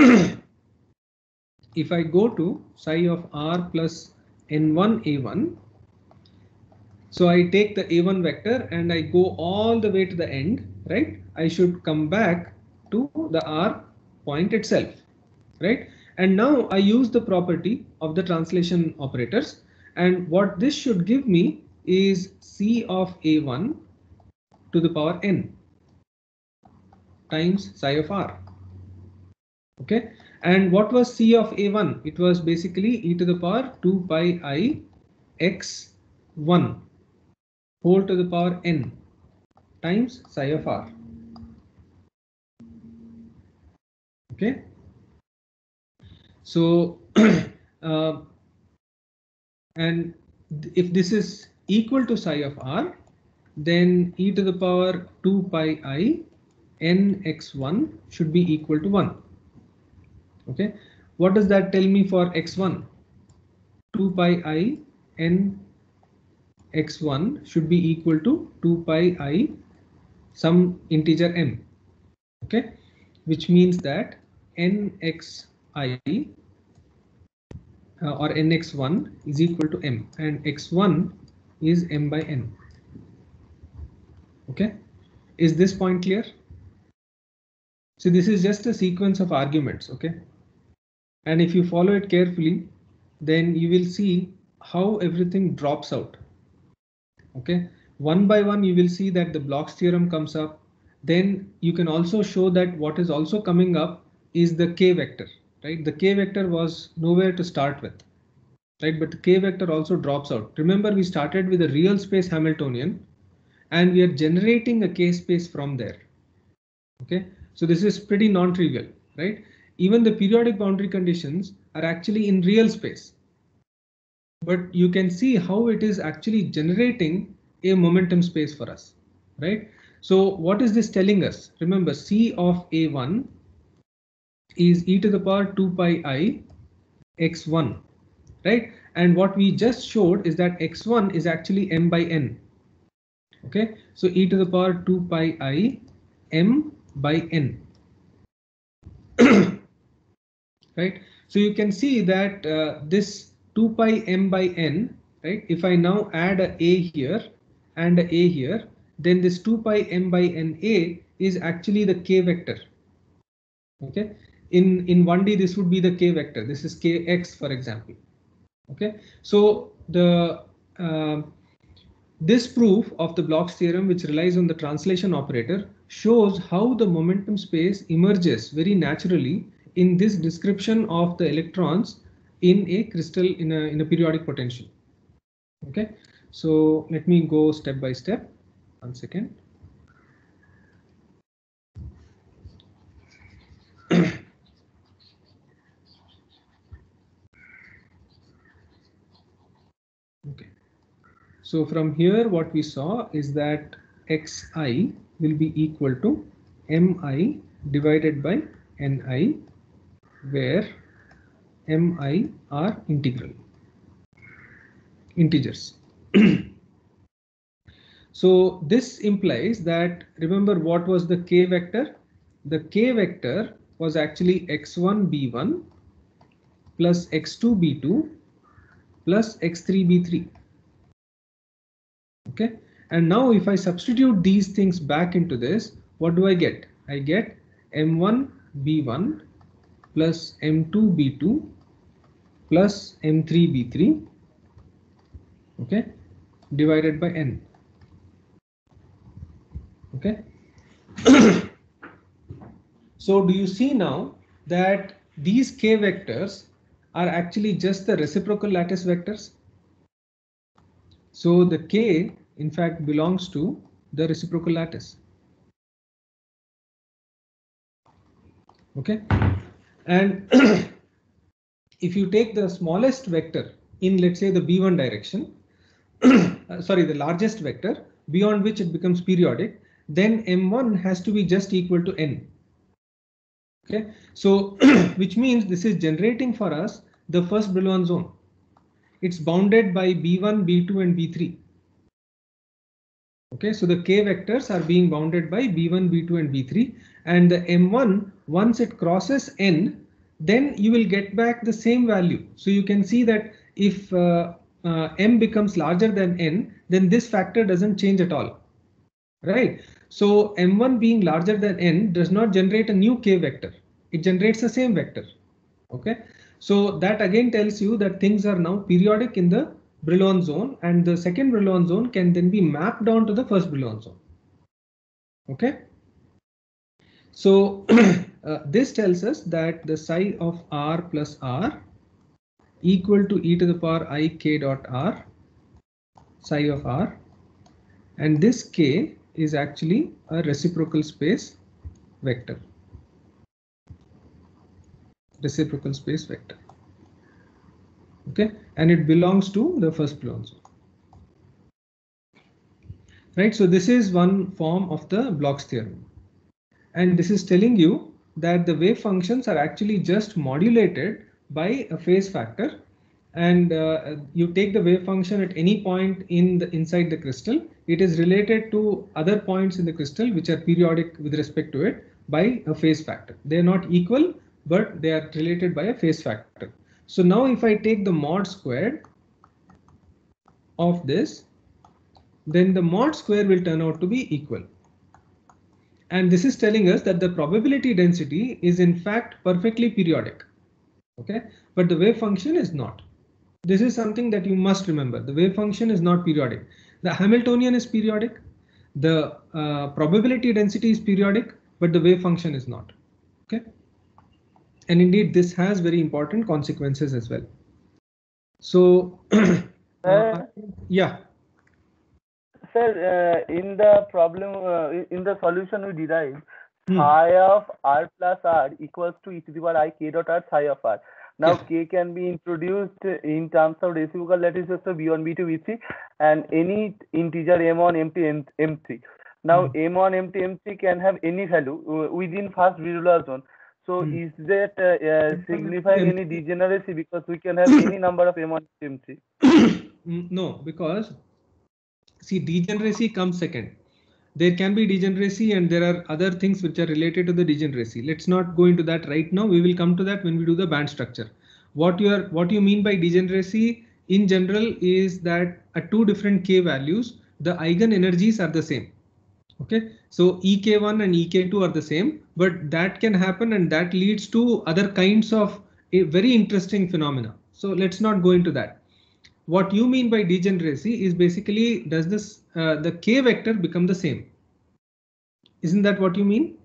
if I go to psi of R plus n1 a1, so I take the a1 vector and I go all the way to the end, right? I should come back to the R point itself, right? And now I use the property of the translation operators, and what this should give me is C of a1 to the power n. times psi of r. Okay, and what was C of A1? It was basically e to the power 2 pi I x1 whole to the power n times psi of r. Okay, so and if this is equal to psi of r, then e to the power 2 pi I n x1 should be equal to 1. Okay, what does that tell me for x1? 2 pi I n x1 should be equal to 2 pi I some integer m. Okay, which means that nxi or nx1 is equal to m, and x1 is m by n. Okay, is this point clear? So this is just a sequence of arguments. Okay, and if you follow it carefully, then you will see how everything drops out. Okay, one by one you will see that the Bloch's theorem comes up. Then you can also show that what is also coming up is the k vector, right? The k vector was nowhere to start with, right? But the k vector also drops out. Remember, we started with a real space Hamiltonian and we are generating a k space from there. Okay, so this is pretty non-trivial, right? Even the periodic boundary conditions are actually in real space, but you can see how it is actually generating a momentum space for us, right? So what is this telling us? Remember, C of A1 is e to the power 2 pi I x1, right? And what we just showed is that x1 is actually m by n. Okay, so e to the power 2 pi I m by n. Right, so you can see that this 2 pi m by n, right, if I now add a here and a here, then this 2 pi m by n a is actually the k vector. Okay, in 1D this would be the k vector. This is kx, for example. Okay, so the this proof of the Bloch's theorem, which relies on the translation operator, shows how the momentum space emerges very naturally in this description of the electrons in a crystal in a periodic potential. Okay, so let me go step by step. 1 second. Okay, so from here what we saw is that xi will be equal to mi divided by ni, where mi are integers. So this implies that, remember what was the k vector? The k vector was actually x1 b1 plus x2 b2 plus x3 b3. Okay, and now if I substitute these things back into this, what do I get? I get m1 b1 plus m2 b2 plus m3 b3, okay, divided by n. Okay, so do you see now that these k vectors are actually just the reciprocal lattice vectors? So the k in fact belongs to the reciprocal lattice. Okay, and if you take the smallest vector in, let's say, the b1 direction, sorry, the largest vector beyond which it becomes periodic, then m1 has to be just equal to n. Okay, so which means this is generating for us the first Brillouin zone. It's bounded by b1, b2 and b3. Okay, so the k vectors are being bounded by b1, b2 and b3, and the m1, once it crosses n, then you will get back the same value. So you can see that if m becomes larger than n, then this factor doesn't change at all, right? So m1 being larger than n does not generate a new k vector. It generates the same vector. Okay, so that again tells you that things are now periodic in the Brillouin zone, and the second Brillouin zone can then be mapped onto the first Brillouin zone. Okay, So this tells us that the psi of r plus r equal to e to the power I k dot r, psi of r, and this k is actually a reciprocal space vector. Reciprocal space vector. Okay, and it belongs to the first Brillouin zone. Right, so this is one form of the Bloch's theorem, and this is telling you that the wave functions are actually just modulated by a phase factor, and you take the wave function at any point inside the crystal, it is related to other points in the crystal which are periodic with respect to it by a phase factor. They are not equal, but they are related by a phase factor. So now if I take the mod squared of this, then the mod square will turn out to be equal. And this is telling us that the probability density is in fact perfectly periodic. Okay, but the wave function is not. This is something that you must remember. The wave function is not periodic. The Hamiltonian is periodic. The probability density is periodic, but the wave function is not. Okay. And indeed, this has very important consequences as well. So, yeah. Sir, in the problem, in the solution we derived, psi of r plus r equals to e to the power I k dot r psi of r. Now k can be introduced in terms of reciprocal lattice vector b1, b2, b3, and any integer m1, m2, m3. Now m1, m2, m3 can have any value within first Brillouin zone. So is that signifying any degeneracy, because we can have any number of m1, m3? No, because see, degeneracy comes second. There can be degeneracy and there are other things which are related to the degeneracy. Let's not go into that right now. We will come to that when we do the band structure. What you mean by degeneracy in general is that at two different k values, the eigen energies are the same. Okay, so ek1 and ek2 are the same, but that can happen and that leads to other kinds of a very interesting phenomena. So let's not go into that. What you mean by degeneracy is basically, does this the k vector become the same? Isn't that what you mean?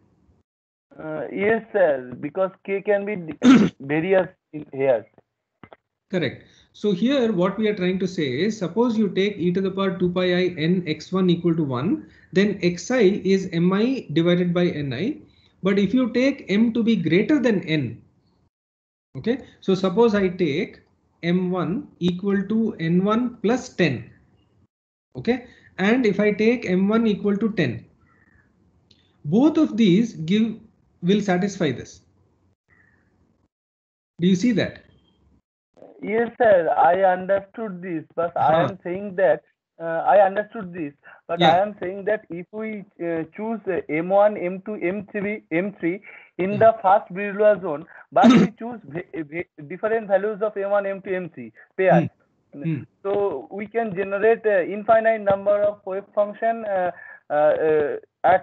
Yes, sir, because k can be various in here. Correct. So here what we are trying to say is, suppose you take e to the power 2 pi I n x1 equal to 1, then xi is mi divided by ni. But if you take m to be greater than n, okay, so suppose I take m1 equal to n1 plus 10, okay, and if I take m1 equal to 10, both of these will satisfy this. Do you see that? Yes, sir, I understood this, but I am saying that I understood this, but I am saying that if we choose M1, M2, M3 in the first Brillouin zone, but we choose different values of M1, M2, M3 pairs, so we can generate infinite number of wave function at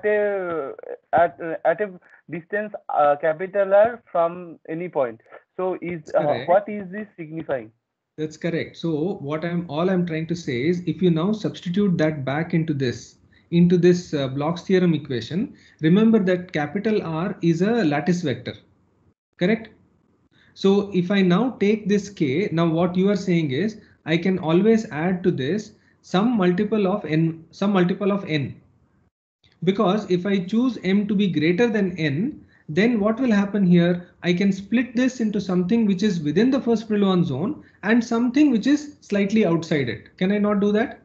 a distance capital R from any point. So what is this signifying? That's correct. So what all I'm trying to say is, if you now substitute that back into this Bloch's theorem equation, remember that capital R is a lattice vector, correct? So if I now take this k, now what you are saying is I can always add to this some multiple of n, because if I choose m to be greater than n, then what will happen here? I can split this into something which is within the first Brillouin zone and something which is slightly outside it. Can I not do that?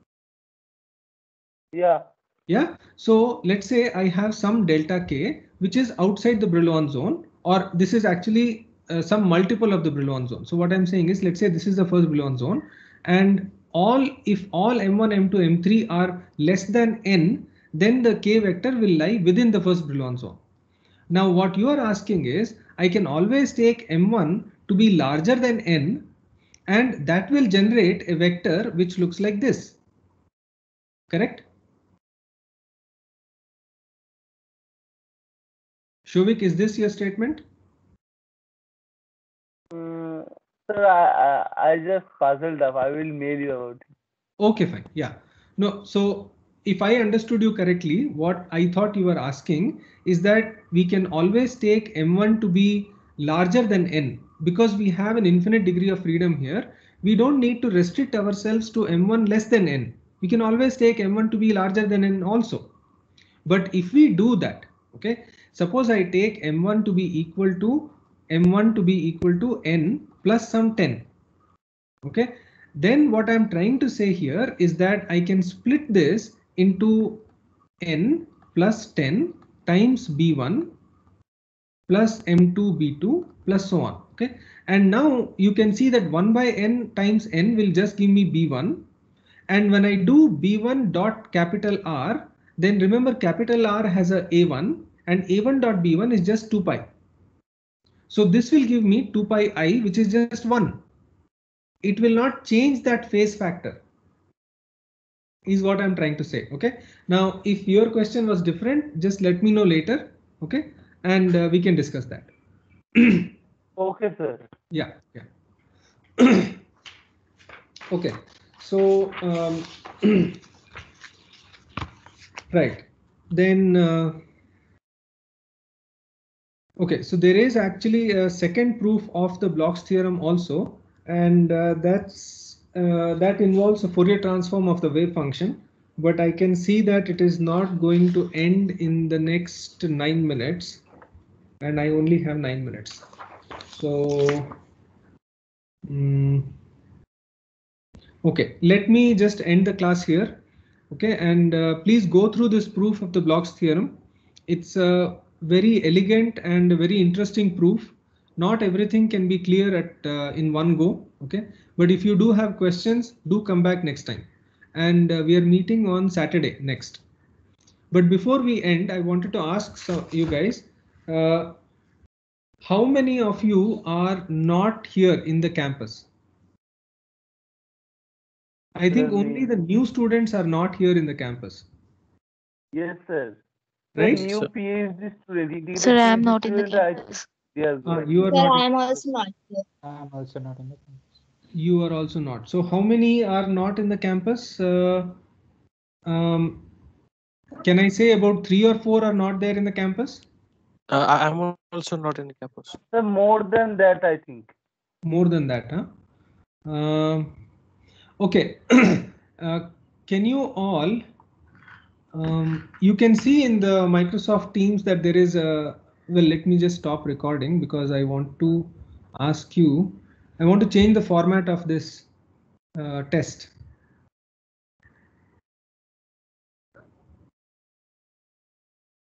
Yeah. Yeah. So let's say I have some delta k which is outside the Brillouin zone, or this is actually some multiple of the Brillouin zone. So what I'm saying is, let's say this is the first Brillouin zone, and if all m1, m2, m3 are less than n, then the k vector will lie within the first Brillouin zone. Now what you are asking is, I can always take m1 to be larger than n, and that will generate a vector which looks like this. Correct? Shuvik, is this your statement? Sir, I just puzzled up. I will mail you about it. Okay, fine. Yeah. No, so if I understood you correctly, what I thought you were asking is that we can always take M1 to be larger than n because we have an infinite degree of freedom here. We don't need to restrict ourselves to M1 less than n. We can always take M1 to be larger than n also. But if we do that, okay, suppose I take M1 to be equal to n plus some 10. Okay, then what I'm trying to say here is that I can split this into n plus 10 times b1 plus m2 b2 plus so on. Okay, and now you can see that 1 by n times n will just give me b1, and when I do b1 dot capital R, then remember capital R has a a1 and a1 dot b1 is just 2 pi. So this will give me 2 pi I, which is just 1. It will not change that phase factor, is what I'm trying to say. Okay, now if your question was different, just let me know later. Okay, and we can discuss that. Okay, sir. Yeah. Okay, so right then. Okay, so there is actually a second proof of the Bloch's theorem also, and that involves a Fourier transform of the wave function. But I can see that it is not going to end in the next 9 minutes, and I only have 9 minutes. So, okay, let me just end the class here. Okay, and please go through this proof of the Bloch's theorem. It's a very elegant and very interesting proof. Not everything can be clear at in one go. Okay, but if you do have questions, do come back next time. And we are meeting on Saturday next. But before we end, I wanted to ask you guys, how many of you are not here in the campus? I think only the new students are not here in the campus. Yes, sir. Right? The new PhD student. Sir, I am not in the campus. Yes, you are Sir, not. I am also not here. I am also not in the campus. You are also not. So how many are not in the campus? Can I say about 3 or 4 are not there in the campus? I am also not in the campus. Sir, more than that, I think. More than that, huh? Okay. Can you all? You can see in the Microsoft Teams that there is a. Well, let me just stop recording because I want to ask you. I want to change the format of this test.